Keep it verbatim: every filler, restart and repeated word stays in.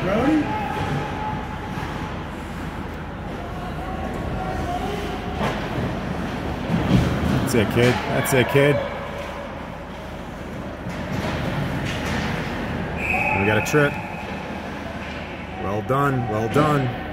Brody? That's it, kid. That's it, kid. We got a trip. Well done. Well done.